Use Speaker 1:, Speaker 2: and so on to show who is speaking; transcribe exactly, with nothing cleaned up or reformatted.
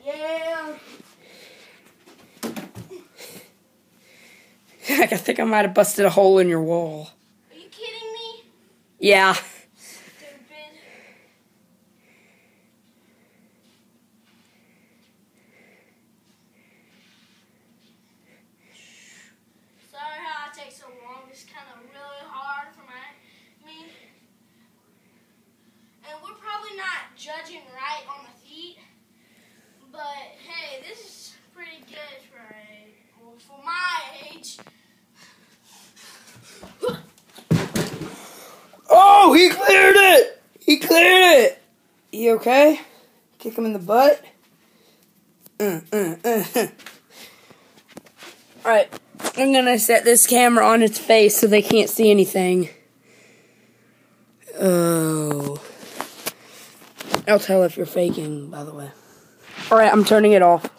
Speaker 1: Yeah.
Speaker 2: I think I might have busted a hole in your wall.
Speaker 1: Are you kidding me?
Speaker 2: Yeah.
Speaker 1: Stupid. Sorry how it takes so long. It's kind of really hard for my me. And we're probably not judging right on the feet, but hey, this is pretty good for a, well, for my age.
Speaker 2: Oh, he cleared it! He cleared it! You okay? Kick him in the butt. Uh, uh, uh, uh. Alright, I'm gonna set this camera on its face so they can't see anything. Oh. I'll tell if you're faking, by the way. Alright, I'm turning it off.